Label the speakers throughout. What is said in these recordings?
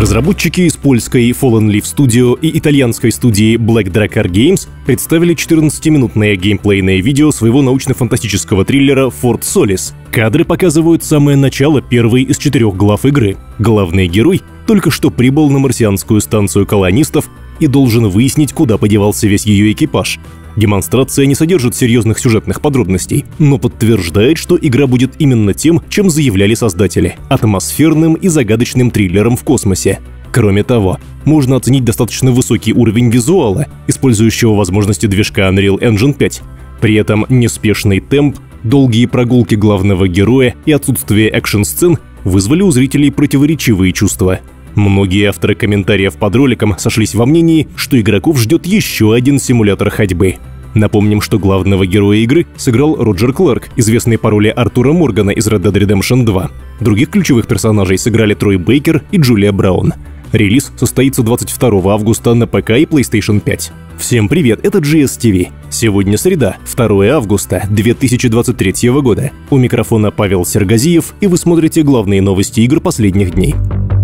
Speaker 1: Разработчики из польской Fallen Leaf Studio и итальянской студии Black Drakkar Games представили 14-минутное геймплейное видео своего научно-фантастического триллера Fort Solis. Кадры показывают самое начало первой из 4 глав игры. Главный герой только что прибыл на марсианскую станцию колонистов и должен выяснить, куда подевался весь ее экипаж. Демонстрация не содержит серьезных сюжетных подробностей, но подтверждает, что игра будет именно тем, чем заявляли создатели – атмосферным и загадочным триллером в космосе. Кроме того, можно оценить достаточно высокий уровень визуала, использующего возможности движка Unreal Engine 5. При этом неспешный темп, долгие прогулки главного героя и отсутствие экшн-сцен вызвали у зрителей противоречивые чувства. Многие авторы комментариев под роликом сошлись во мнении, что игроков ждет еще один симулятор ходьбы. Напомним, что главного героя игры сыграл Роджер Кларк, известный по роли Артура Моргана из Red Dead Redemption 2. Других ключевых персонажей сыграли Трой Бейкер и Джулия Браун. Релиз состоится 22 августа на ПК и PlayStation 5. Всем привет, это GSTV. Сегодня среда, 2 августа 2023 года. У микрофона Павел Сергазиев, и вы смотрите главные новости игр последних дней.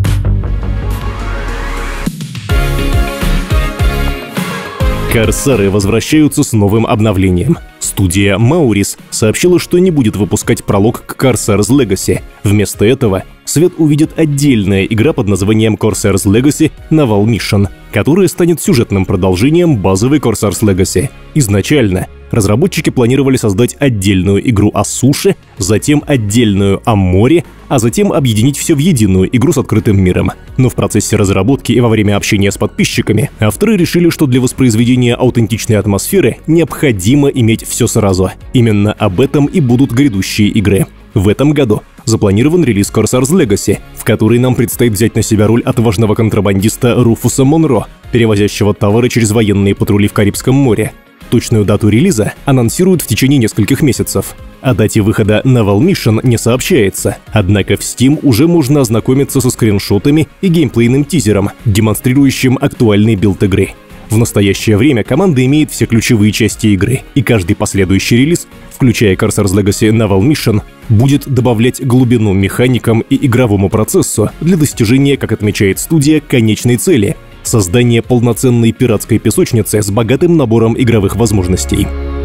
Speaker 1: Корсары возвращаются с новым обновлением. Студия Mauris сообщила, что не будет выпускать пролог к Corsairs Legacy. Вместо этого свет увидит отдельная игра под названием Corsairs Legacy Naval Mission, которая станет сюжетным продолжением базовой Corsairs Legacy. Изначально разработчики планировали создать отдельную игру о суше, затем отдельную о море, а затем объединить все в единую игру с открытым миром. Но в процессе разработки и во время общения с подписчиками авторы решили, что для воспроизведения аутентичной атмосферы необходимо иметь все сразу. Именно об этом и будут грядущие игры. В этом году запланирован релиз Corsairs Legacy, в который нам предстоит взять на себя роль отважного контрабандиста Руфуса Монро, перевозящего товары через военные патрули в Карибском море. Точную дату релиза анонсируют в течение нескольких месяцев. О дате выхода Naval Mission не сообщается, однако в Steam уже можно ознакомиться со скриншотами и геймплейным тизером, демонстрирующим актуальный билд игры. В настоящее время команда имеет все ключевые части игры, и каждый последующий релиз, включая Corsairs Legacy Naval Mission, будет добавлять глубину механикам и игровому процессу для достижения, как отмечает студия, конечной цели – создание полноценной пиратской песочницы с богатым набором игровых возможностей.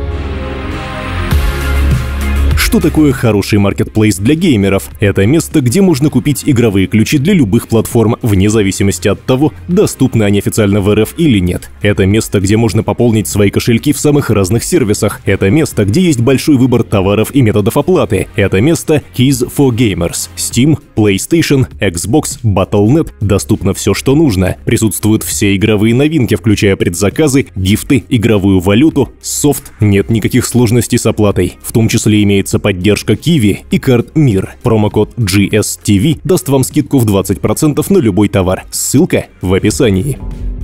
Speaker 1: Что такое хороший маркетплейс для геймеров? Это место, где можно купить игровые ключи для любых платформ, вне зависимости от того, доступны они официально в РФ или нет. Это место, где можно пополнить свои кошельки в самых разных сервисах. Это место, где есть большой выбор товаров и методов оплаты. Это место Keys for Gamers. Steam, PlayStation, Xbox, Battle.net. Доступно все, что нужно. Присутствуют все игровые новинки, включая предзаказы, гифты, игровую валюту, софт. Нет никаких сложностей с оплатой. В том числе имеется поддержка Kiwi и карт Мир. Промокод GSTV даст вам скидку в 20% на любой товар. Ссылка в описании.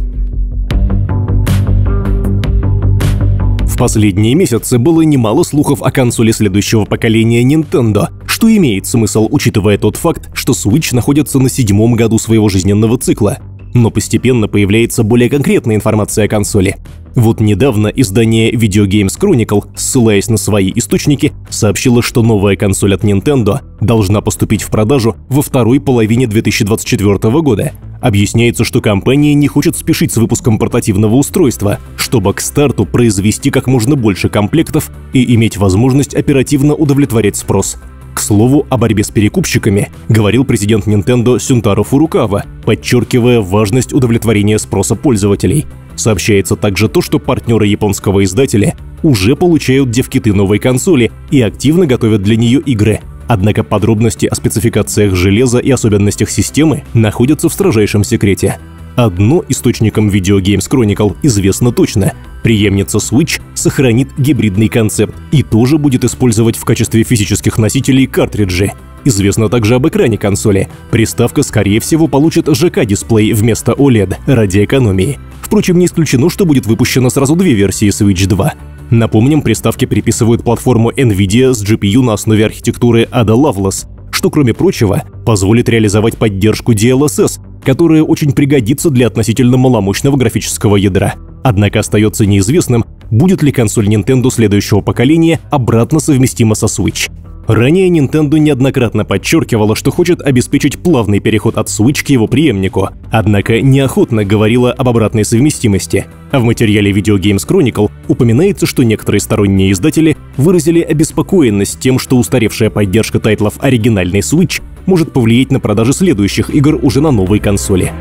Speaker 1: В последние месяцы было немало слухов о консоли следующего поколения Nintendo, что имеет смысл, учитывая тот факт, что Switch находится на 7-м году своего жизненного цикла. Но постепенно появляется более конкретная информация о консоли. Вот недавно издание Video Games Chronicle, ссылаясь на свои источники, сообщило, что новая консоль от Nintendo должна поступить в продажу во второй половине 2024 года. Объясняется, что компания не хочет спешить с выпуском портативного устройства, чтобы к старту произвести как можно больше комплектов и иметь возможность оперативно удовлетворять спрос. К слову, о борьбе с перекупщиками говорил президент Nintendo Сюнтаро Фурукава, подчеркивая важность удовлетворения спроса пользователей. Сообщается также то, что партнеры японского издателя уже получают девкиты новой консоли и активно готовят для нее игры. Однако подробности о спецификациях железа и особенностях системы находятся в строжайшем секрете. Одно источникам Video Games Chronicle известно точно – преемница Switch сохранит гибридный концепт и тоже будет использовать в качестве физических носителей картриджи. Известно также об экране консоли. Приставка, скорее всего, получит ЖК-дисплей вместо OLED ради экономии. Впрочем, не исключено, что будет выпущено сразу 2 версии Switch 2. Напомним, приставке приписывают платформу NVIDIA с GPU на основе архитектуры Ada Lovelace, что, кроме прочего, позволит реализовать поддержку DLSS, которая очень пригодится для относительно маломощного графического ядра. Однако остается неизвестным, будет ли консоль Nintendo следующего поколения обратно совместима со Switch. Ранее Nintendo неоднократно подчеркивала, что хочет обеспечить плавный переход от Switch к его преемнику, однако неохотно говорила об обратной совместимости. А в материале Video Games Chronicle упоминается, что некоторые сторонние издатели выразили обеспокоенность тем, что устаревшая поддержка тайтлов оригинальной Switch может повлиять на продажи следующих игр уже на новой консоли.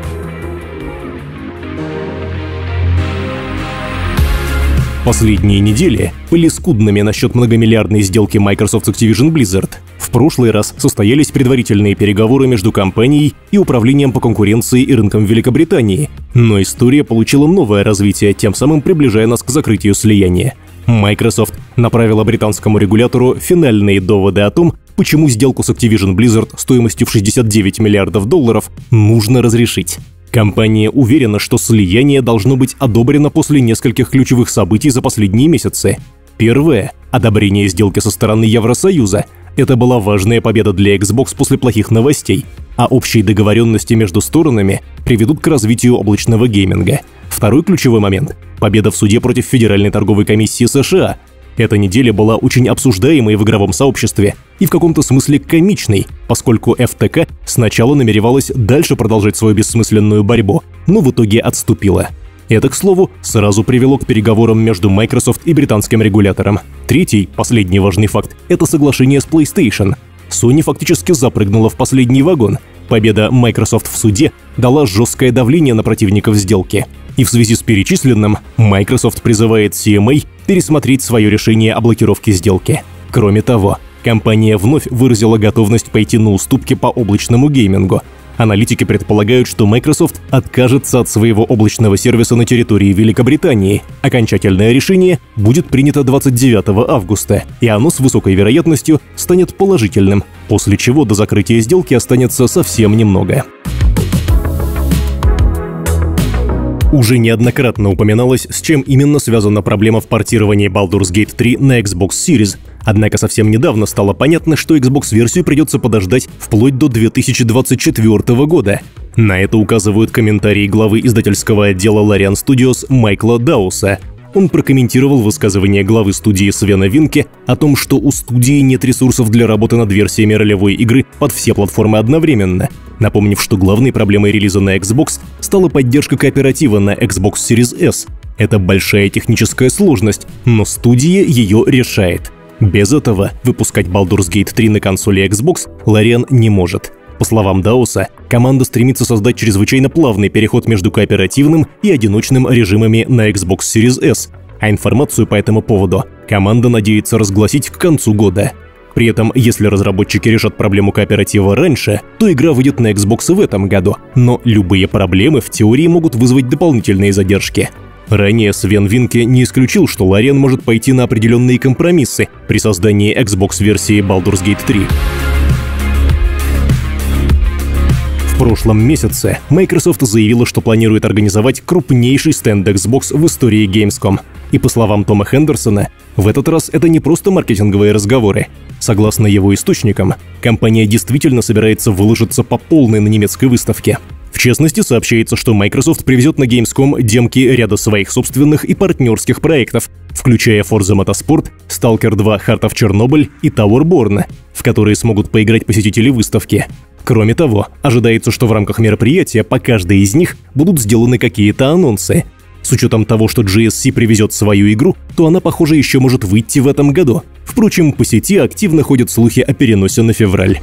Speaker 1: Последние недели были скудными насчет многомиллиардной сделки Microsoft с Activision Blizzard. В прошлый раз состоялись предварительные переговоры между компанией и управлением по конкуренции и рынкам Великобритании, но история получила новое развитие, тем самым приближая нас к закрытию слияния. Microsoft направила британскому регулятору финальные доводы о том, почему сделку с Activision Blizzard стоимостью в $69 миллиардов нужно разрешить. Компания уверена, что слияние должно быть одобрено после нескольких ключевых событий за последние месяцы. Первое – одобрение сделки со стороны Евросоюза. Это была важная победа для Xbox после плохих новостей, а общие договоренности между сторонами приведут к развитию облачного гейминга. Второй ключевой момент – победа в суде против Федеральной торговой комиссии США. Эта неделя была очень обсуждаемой в игровом сообществе и в каком-то смысле комичной, поскольку ФТК сначала намеревалась дальше продолжать свою бессмысленную борьбу, но в итоге отступила. Это, к слову, сразу привело к переговорам между Microsoft и британским регулятором. Третий, последний важный факт – это соглашение с PlayStation. Sony фактически запрыгнула в последний вагон. Победа Microsoft в суде дала жесткое давление на противников сделки. И в связи с перечисленным, Microsoft призывает CMA пересмотреть свое решение о блокировке сделки. Кроме того, компания вновь выразила готовность пойти на уступки по облачному геймингу. Аналитики предполагают, что Microsoft откажется от своего облачного сервиса на территории Великобритании. Окончательное решение будет принято 29 августа, и оно с высокой вероятностью станет положительным, после чего до закрытия сделки останется совсем немного. Уже неоднократно упоминалось, с чем именно связана проблема в портировании Baldur's Gate 3 на Xbox Series, однако совсем недавно стало понятно, что Xbox-версию придется подождать вплоть до 2024 года. На это указывают комментарии главы издательского отдела Larian Studios Майкла Дауса. Он прокомментировал высказывание главы студии Свена Винке о том, что у студии нет ресурсов для работы над версиями ролевой игры под все платформы одновременно, напомнив, что главной проблемой релиза на Xbox стала поддержка кооператива на Xbox Series S. Это большая техническая сложность, но студия ее решает. Без этого выпускать Baldur's Gate 3 на консоли Xbox Larian не может. По словам Дауса, команда стремится создать чрезвычайно плавный переход между кооперативным и одиночным режимами на Xbox Series S, а информацию по этому поводу команда надеется разгласить к концу года. При этом, если разработчики решат проблему кооператива раньше, то игра выйдет на Xbox и в этом году, но любые проблемы в теории могут вызвать дополнительные задержки. Ранее Свен Винке не исключил, что Larian может пойти на определенные компромиссы при создании Xbox-версии Baldur's Gate 3. В прошлом месяце Microsoft заявила, что планирует организовать крупнейший стенд Xbox в истории Gamescom. И по словам Тома Хендерсона, в этот раз это не просто маркетинговые разговоры. Согласно его источникам, компания действительно собирается выложиться по полной на немецкой выставке. В частности, сообщается, что Microsoft привезет на Gamescom демки ряда своих собственных и партнерских проектов, включая Forza Motorsport, Stalker 2 Heart of Chernobyl и Towerborn, в которые смогут поиграть посетители выставки. Кроме того, ожидается, что в рамках мероприятия по каждой из них будут сделаны какие-то анонсы. С учетом того, что GSC привезет свою игру, то она, похоже, еще может выйти в этом году. Впрочем, по сети активно ходят слухи о переносе на февраль.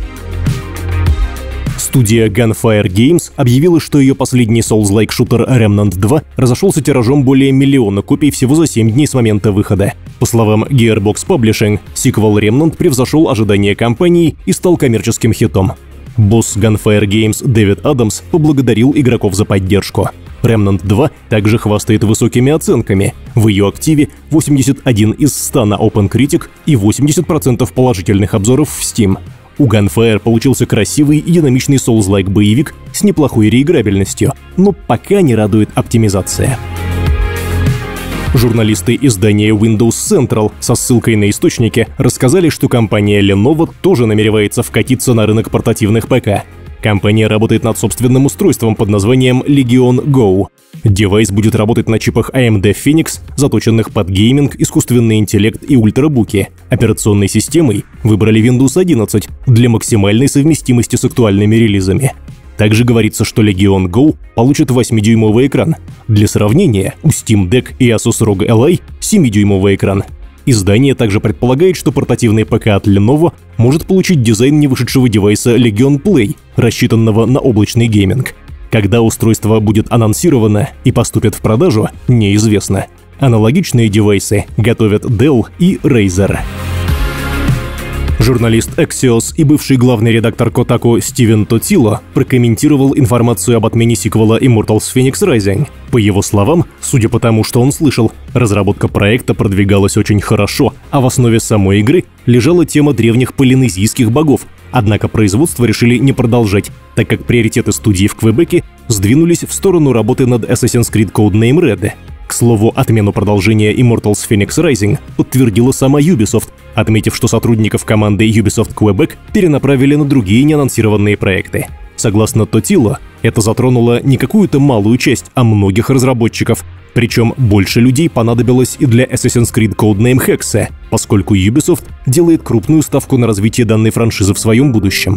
Speaker 1: Студия Gunfire Games объявила, что ее последний Souls-like шутер Remnant 2 разошелся тиражом более 1 миллиона копий всего за 7 дней с момента выхода. По словам Gearbox Publishing, сиквел Remnant превзошел ожидания компании и стал коммерческим хитом. Босс Gunfire Games Дэвид Адамс поблагодарил игроков за поддержку. Remnant 2 также хвастает высокими оценками. В ее активе 81 из 100 на OpenCritic и 80% положительных обзоров в Steam. У Gunfire получился красивый и динамичный Souls-like боевик с неплохой реиграбельностью, но пока не радует оптимизация. Журналисты издания Windows Central со ссылкой на источники рассказали, что компания Lenovo тоже намеревается вкатиться на рынок портативных ПК. Компания работает над собственным устройством под названием Legion Go. Девайс будет работать на чипах AMD Phoenix, заточенных под гейминг, искусственный интеллект и ультрабуки. Операционной системой выбрали Windows 11 для максимальной совместимости с актуальными релизами. Также говорится, что Legion Go получит 8-дюймовый экран. Для сравнения, у Steam Deck и Asus ROG Ally 7-дюймовый экран. Издание также предполагает, что портативный ПК от Lenovo может получить дизайн невышедшего девайса Legion Play, рассчитанного на облачный гейминг. Когда устройство будет анонсировано и поступит в продажу, неизвестно. Аналогичные девайсы готовят Dell и Razer. Журналист Axios и бывший главный редактор Kotaku Стивен Тотило прокомментировал информацию об отмене сиквела Immortals Phoenix Rising. По его словам, судя по тому, что он слышал, разработка проекта продвигалась очень хорошо, а в основе самой игры лежала тема древних полинезийских богов. Однако производство решили не продолжать, так как приоритеты студии в Квебеке сдвинулись в сторону работы над Assassin's Creed Codename Red. К слову, отмену продолжения Immortals Phoenix Rising подтвердила сама Ubisoft, отметив, что сотрудников команды Ubisoft Quebec перенаправили на другие неанонсированные проекты. Согласно Тотило, это затронуло не какую-то малую часть, а многих разработчиков. Причем больше людей понадобилось и для Assassin's Creed Codename Hexe, поскольку Ubisoft делает крупную ставку на развитие данной франшизы в своем будущем.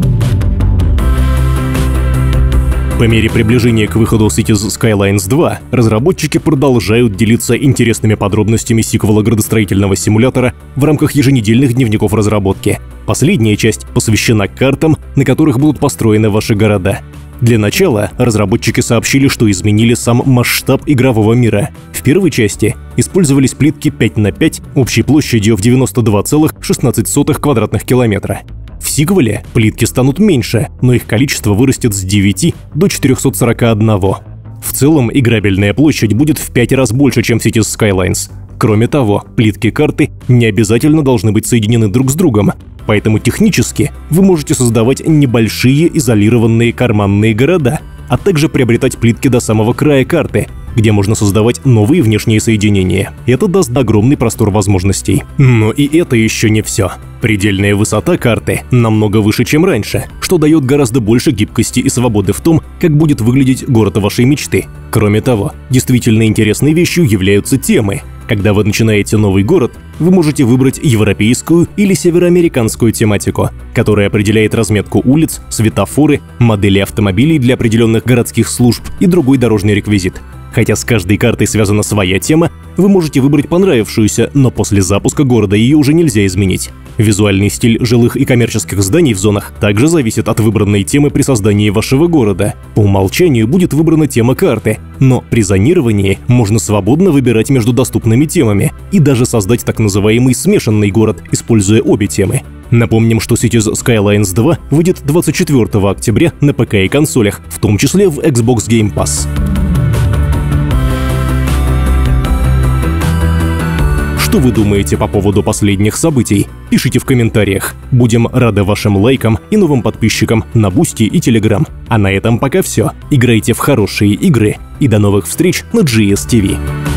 Speaker 1: По мере приближения к выходу Cities Skylines 2, разработчики продолжают делиться интересными подробностями сиквела градостроительного симулятора в рамках еженедельных дневников разработки. Последняя часть посвящена картам, на которых будут построены ваши города. Для начала разработчики сообщили, что изменили сам масштаб игрового мира. В первой части использовались плитки 5 на 5 общей площадью в 92,16 квадратных километра. В сиквеле плитки станут меньше, но их количество вырастет с 9 до 441. В целом, играбельная площадь будет в 5 раз больше, чем в Cities Skylines. Кроме того, плитки карты не обязательно должны быть соединены друг с другом, поэтому технически вы можете создавать небольшие изолированные карманные города, а также приобретать плитки до самого края карты, где можно создавать новые внешние соединения. Это даст огромный простор возможностей. Но и это еще не все. Предельная высота карты намного выше, чем раньше, что дает гораздо больше гибкости и свободы в том, как будет выглядеть город вашей мечты. Кроме того, действительно интересной вещью являются темы. Когда вы начинаете новый город, вы можете выбрать европейскую или североамериканскую тематику, которая определяет разметку улиц, светофоры, модели автомобилей для определенных городских служб и другой дорожный реквизит. Хотя с каждой картой связана своя тема, вы можете выбрать понравившуюся, но после запуска города ее уже нельзя изменить. Визуальный стиль жилых и коммерческих зданий в зонах также зависит от выбранной темы при создании вашего города. По умолчанию будет выбрана тема карты, но при зонировании можно свободно выбирать между доступными темами и даже создать так называемый смешанный город, используя обе темы. Напомним, что Cities Skylines 2 выйдет 24 октября на ПК и консолях, в том числе в Xbox Game Pass. Что вы думаете по поводу последних событий? Пишите в комментариях. Будем рады вашим лайкам и новым подписчикам на Boosty и Telegram. А на этом пока все. Играйте в хорошие игры и до новых встреч на GS TV.